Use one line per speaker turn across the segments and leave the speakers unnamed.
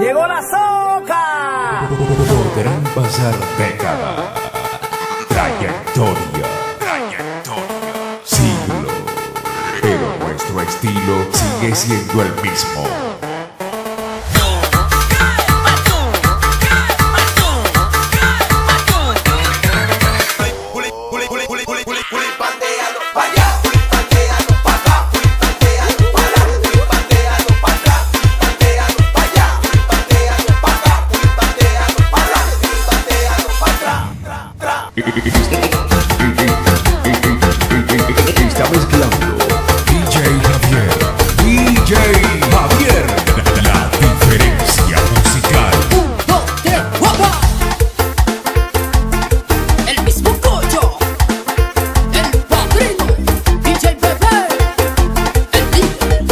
¡Llegó la soca!
Podrán pasar décadas, trayectoria, siglos, pero nuestro estilo sigue siendo el mismo. Está mezclando DJ Javier, la diferencia musical.
1, 2, 3, ¡guapa! El mismo Coyo, el padrino, DJ Bebé, el líder.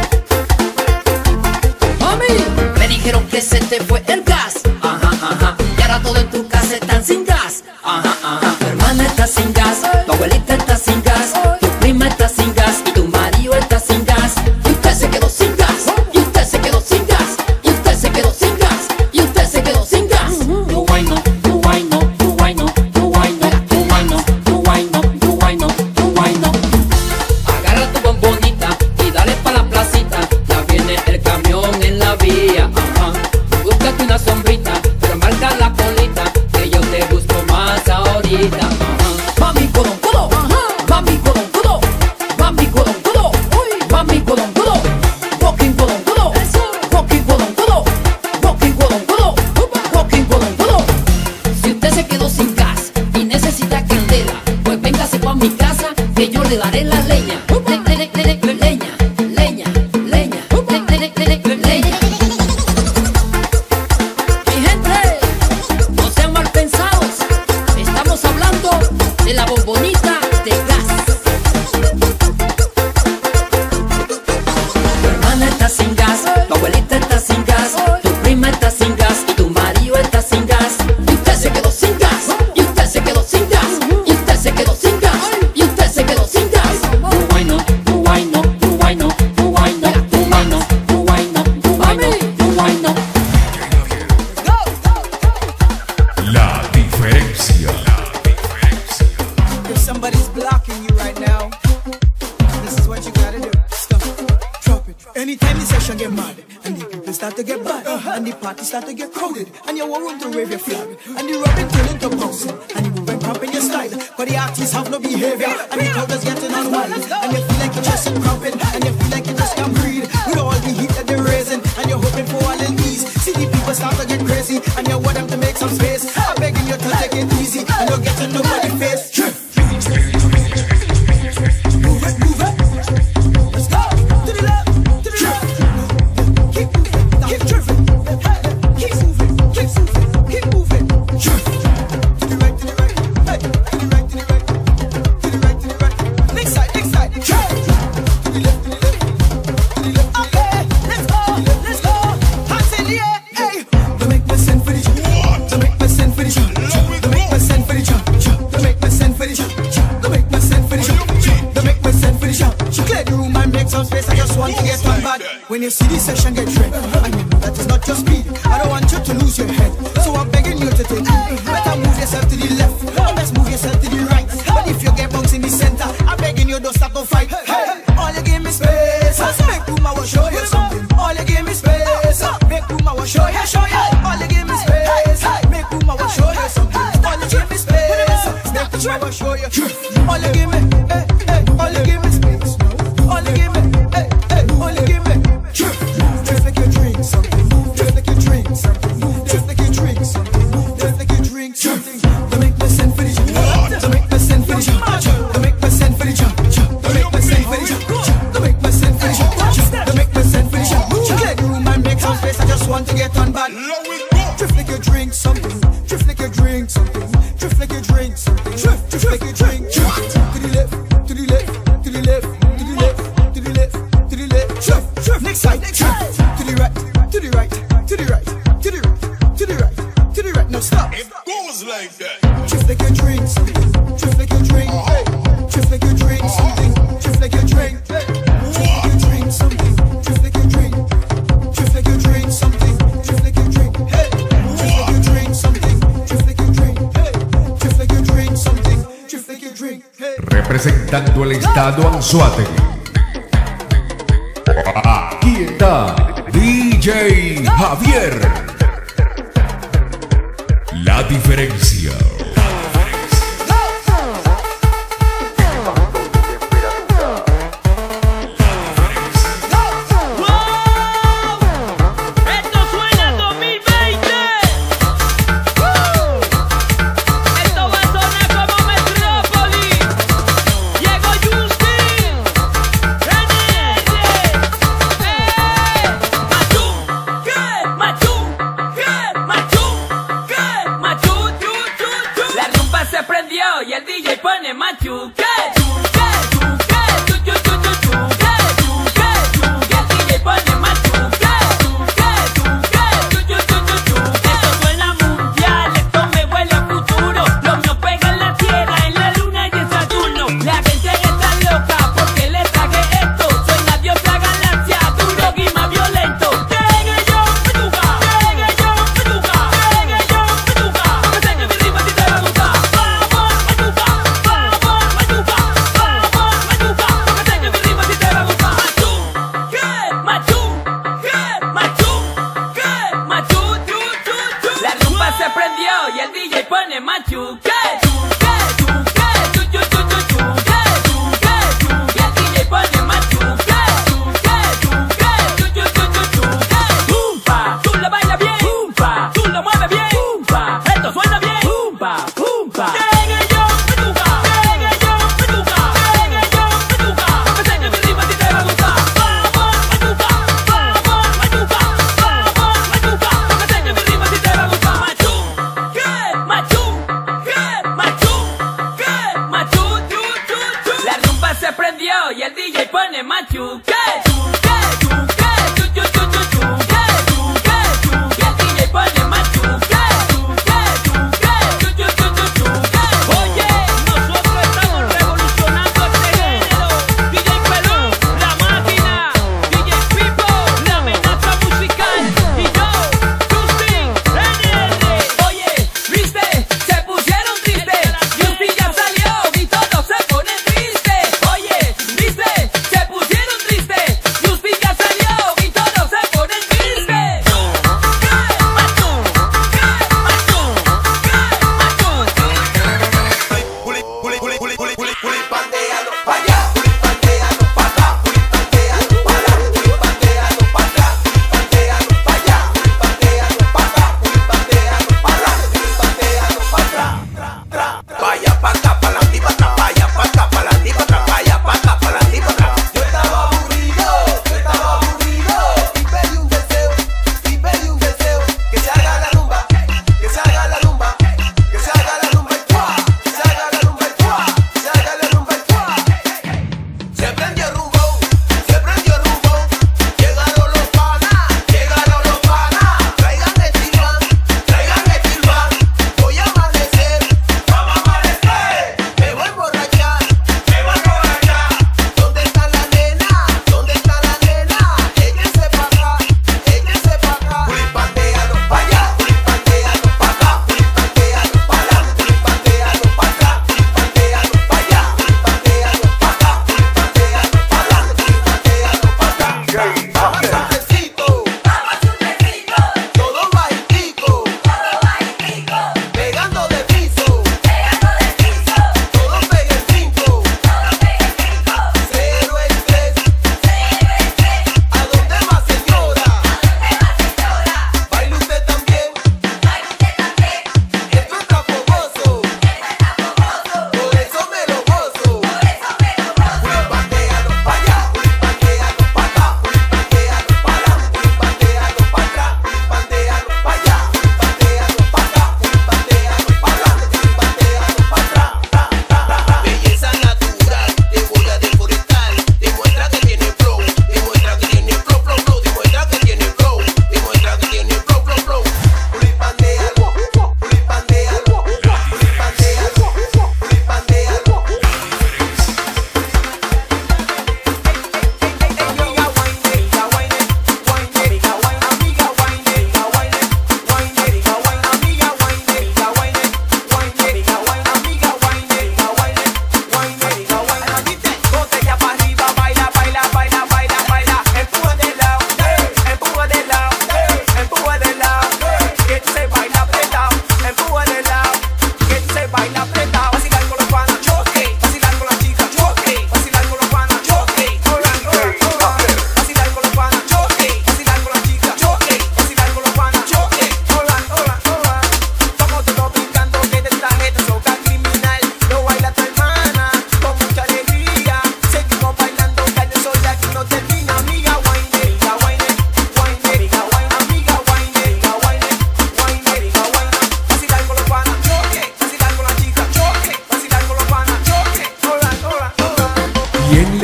Mami, me dijeron que se te fue el gas, ajá, ajá, y ahora todo en tu casa están sin gas, ajá, ajá. Tu hermana está sin gas, tu abuelita está sin gas, tu prima está sin gas y tu marido está sin gas. Y usted se quedó sin gas, y usted se quedó sin gas, y usted se quedó sin gas, y usted se quedó sin gas. You why no, you why no, you why no, you why no, you why no, you why no, you why no, you why no. Agarra tu bombonita y dale pa' la placita, ya viene el camión en la vía, ajá. Búscate una sombrita, pero marca la colita, que yo te busco más ahorita, ajá. Mami codón codo, mami codón codo, mami codón codo, mami codón codo, walking codón codo, walking codón codo, walking codón codo, walking codón codo. Si usted se quedó sin gas y necesita candela, pues véngase pa' mi casa que yo le daré la leña. Leña, leña, leña, leña. Mi gente, no sean mal pensados, estamos hablando de la bombonita de gas. Tu hermana está sin gas, tu abuelita está sin gas, tu prima está sin gas y tu marido está sin gas. Y usted se quedó sin gas, y usted se quedó sin gas, y usted se quedó sin gas, y usted se quedó sin gas. You why no, you why no, you why no, you why no, you why no, you why no, you why no, you why no.
La diferencia.
If somebody's blocking you right now, this is what you gotta do. Stop it, drop it. Anytime the session get mad, and the people start to get bad, and the party start to get crowded, and you want to wave your flag, and the rubbing turn into bouncing, and you moving cramping your style, but the artists have no behavior, and the crowd is getting on wild, and you feel like you're just cramping, and you feel like you just can't breathe, with all the heat that they're raising, and you're hoping for a little ease. See the people start to get crazy, and you want them to make some space. I'm begging you to take it easy, and you're getting nobody's face. Move it, move it. Let's go to the left, to the right. Keep moving, keep drifting. Keep moving, keep moving, keep moving. To the right, to the right. Hey, to the right, to the right. To the right, to the right. Next side, next side. To the left, to the left. To the left, okay, let's go, let's go. Hands in the air, hey. Don't make me send for the jump. Don't make me send for the jump. Don't make me send for the jump. Don't make me send for the jump. Don't make me send for the jump. Don't make me send for the jump. Clear the room and make some space. I just want to get on bad. When you see the session get red, and you know that is not just speed. I don't want you to lose your head, so I'm begging you to take it. Better move yourself to the left, or let's move yourself to the right. But if you get bunks in the center, I'm begging you don't start to fight. Hey, all you give me space. Make room, I will show you something. All you give me space. Make room, I will show you, show you. All you give me space. Make room, I will show you something. All you give me space. Make room, I will show you. All you give me, hey, hey. All you give me space. All you give me, hey, hey. All you give me. Just like you drink something. Just like you drink something. Just like you drink something. Just like you drink something. Don't make me send for the jump. Don't make me send for the jump. Don't make me send for the jump. Don't make me send for the jump. Don't make me send for the jump. Don't make me send for the jump. Clear the room and make some space. I just want to get on bad. Drift like you drink something. Drift like you drink something. Drift like you drink something. Drift like you drink. To the left, to the left, to the left, to the left, to the left, to the left. Drift. Next side, next side. To the right, to the right, to the right, to the right, to the right, to the right. Now stop.
It goes like that.
Drift like you drink something. Drift like you drink. Drift like you drink something. Drift like you drink. Drift like you drink something. Drift like you drink. Drift like you drink something. Drift
representando el estado Anzoátegui. Aquí está DJ Javier. La diferencia.
Y el DJ pone machuque. Y el DJ pone machuque. Y el DJ pone machuque. Pumpa, tú lo bailas bien. Pumpa, tú lo mueves bien. Pumpa, esto suena bien. Pumpa, pumpa.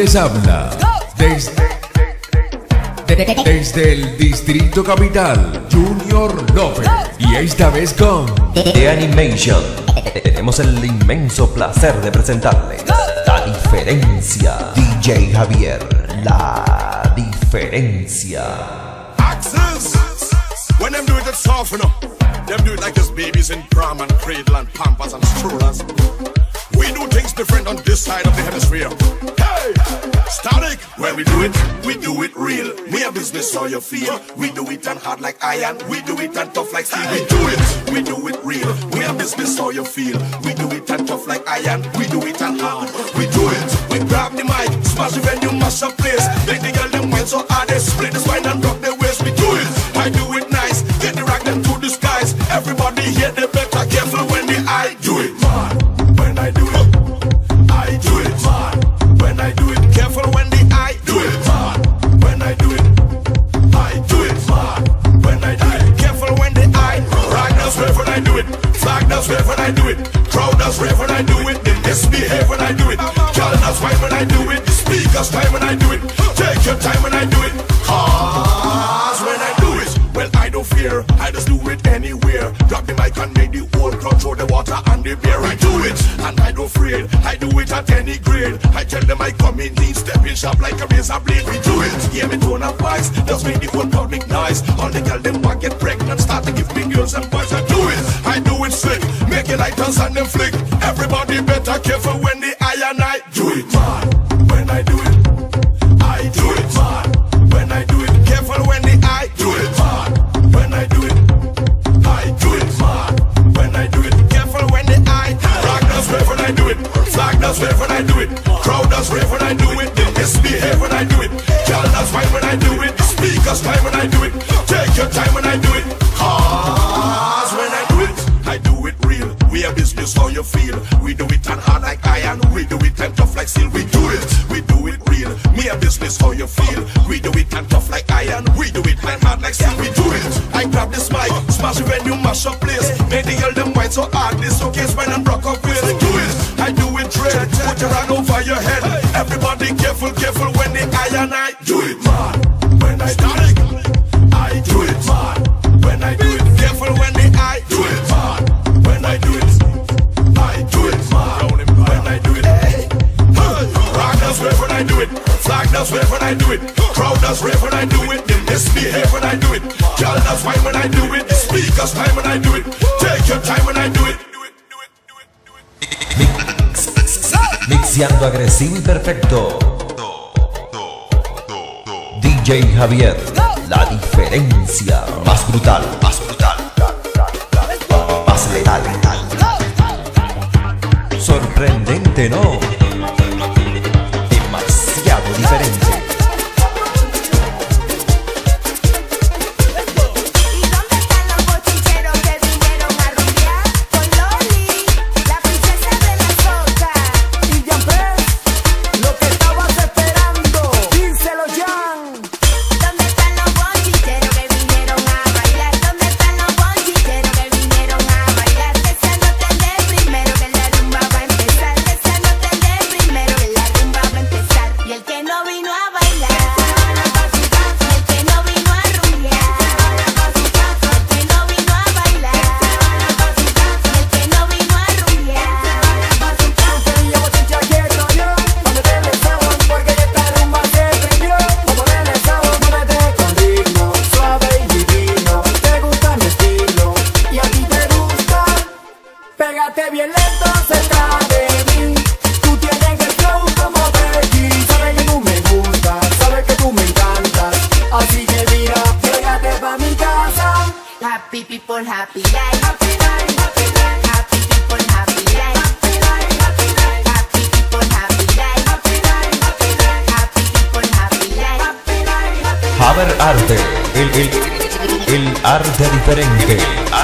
les habla desde el Distrito Capital, Junior López. Y esta vez con
The Animation. Tenemos el inmenso placer de presentarles La Diferencia. DJ Javier, La Diferencia.
Axes. When them do it, it's soft enough. Them do it like it's babies in prom and cradle and pampers and strollers. We do things different on this side of the hemisphere. Hey, static. When we do it real. We a business, so you feel. We do it and hard like iron. We do it and tough like steel. We do it real. We a business, so you feel. We do it and tough like iron. We do it and hard. We do it. We grab the mic, smash the venue, mash up place. Make the girl them wine so hard they split the spine and rock their waist. We do it. I do it nice. Get the rock them to the skies. Everybody here, they better careful when I do it. Man, when I do it, I do it. Man, when I do it, careful when I do it. Man, when I do it, I do it. Man, when I do it, careful when I rock does rave when I do it. Flag does rave when I do it. Crowd does rave when I do it. They misbehave when I do it. Girl does wine when I do it. Speakers time when I do it. Take your time when I do it. Cause when I do it, well, I don't fear, I just do it anywhere. Drop the mic and make the whole crowd throw the water and the beer. I do it, and I don't afraid, I do it at any grade. I tell them I come in lean, step in sharp like a razor blade. We do it, hear me tone of voice, just make the whole crowd make noise. All the girls them want get pregnant, start to give me girls and boys. I do it slick, make it like dance and them flick. Everybody better careful when the I do it, man. When I do it, I do it, man. When I do it, careful when the I do it, man. When I do it, I do it, man. When I do it, careful when the I rock does rave when I do it. Flag does rave when I do it. Crowd does rave when I do it. They misbehave when I do it. Girl does wine when I do it. Speakers time when I do it. Take your time when I do it. Cause when I do it real. We a business how you feel. We do it and hard like iron. We do it and tough like steel. We do it real. Me a business how you feel. We do it and tough like iron. We do it and hard like steel. We do it. I grab this mic, smash it when you mash up place. Make the girl them wine so hard. This showcase when I'm rock up with. Do it. I do it dread. Put your hand over your head. Everybody careful when the iron I do it, man. When I start it, I do it, man. When I do it, careful when the I do it, man. When I do it, I do it, man. When I do it, hey. Rock does rave when I do it. Flag does rave when I do it. Crowd does rave when I do it. They misbehave when I do it. Girl does wine when I do it. Speakers time when I do it. Take your time when I do it.
Mixeando agresivo y perfecto. DJ Javier, La Diferencia. Más brutal, más letal. Sorprendente, ¿no? Demasiado diferente.
Bien lento cerca de mí. Tú tienes el flow como Becky. Sabes que tú me gustas, sabes que tú me encantas. Así que mira, pégate pa' mi casa.
Happy people, happy life. Happy life, happy life. Happy people, happy life. Happy life, happy life. Happy people, happy life. Happy life, happy life. Happy people, happy life. Happy life, happy life.
Haber Arte, el arte diferente.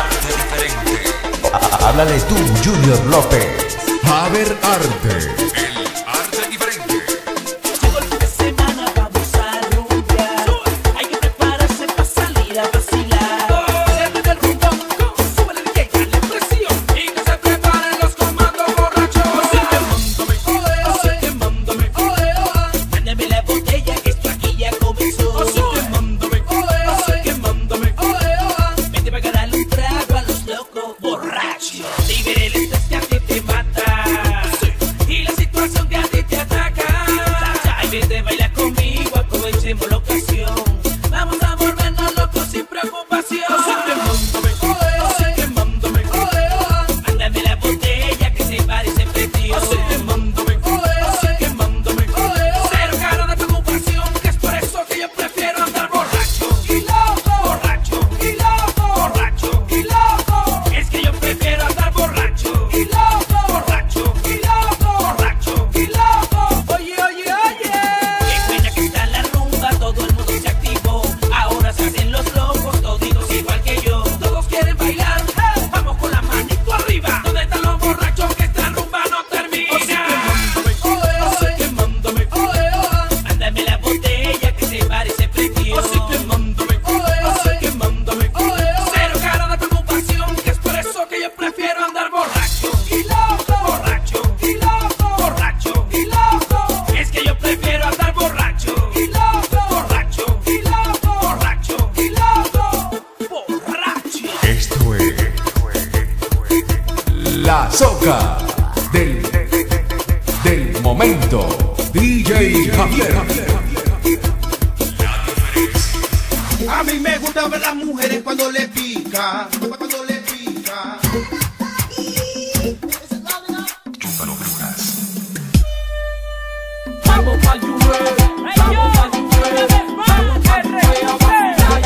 Háblale tú, Junior López.
Haber Arte, el arte diferente.
Llegó el fin de semana, vamos a rumbear. Hay que prepararse para salir a vacilar. Siente el ritmo, súbele el DJ, dale presión. Y que se preparen los comandos borrachos. Así que mándame, así que mándame.
soca del momento, DJ Javier.
A mí me gusta ver las mujeres cuando le pica, cuando le pica.
Vamos pa'l Juve, vamos pa'l Juve, vamos pa'l Juve, vamos pa'l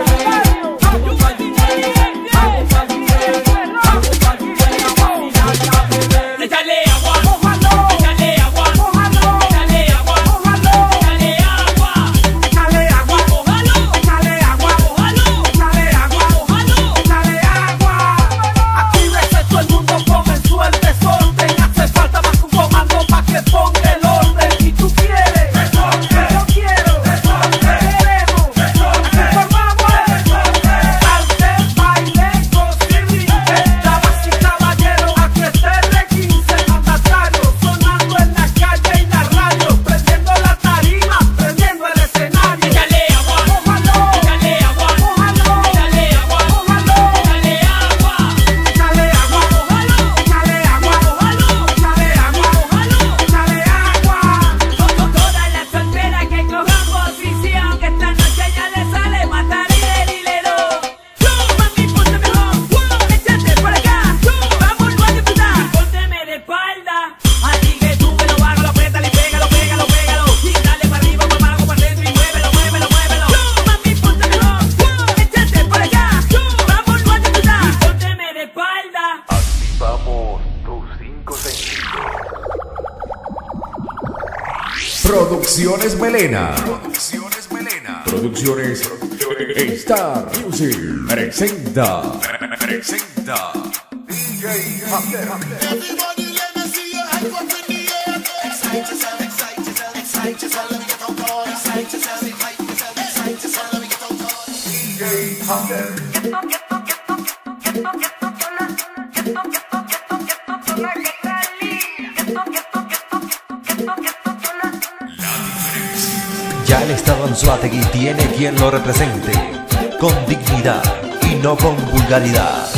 Juve, échale agua, échale agua, échale agua, échale agua, échale agua, ójalo, échale agua, ójalo, échale agua, ójalo, échale agua. Aquí ves todo el mundo comenzó el desorden, hace falta más un comando pa' que ponga el orden. Y tú quieres, yo quiero, queremos, formamos, salte, baile, goce, brinque, damas y caballeros, aquí está R15, mandatario, sonando en la calle y la radio, prendiendo la tarima, prendiendo el escenario. Échale agua, ójalo, échale agua, ójalo, échale agua, ójalo, échale agua, échale agua, ójalo, échale agua, ójalo, échale agua, ójalo, échale agua. Con todas las solteras que cojan posición, que esta noche ya le sale matar el hilero. Mami, ponte mejor, échate por acá, vamos a disfrutar, pónteme de espalda. Así que tú me lo bajas, lo apriétale y pégalo, pégalo, pégalo. Y dale para arriba, para abajo, para dentro y muévelo, muévelo, muévelo. Mami, ponte mejor, échate por acá, vamos a disfrutar, pónteme de espalda.
Activamos tus 5 sentidos.
Producciones Melena. Producciones Star Music presenta DJ Javier.
Everybody let me see your hands up in the air. Excite yourself, excite yourself, excite yourself, let me get on board. Excite yourself, excite yourself, excite yourself, let me get on board.
DJ Javier.
Ya el Estado Anzoátegui tiene quien lo represente, con dignidad y no con vulgaridad.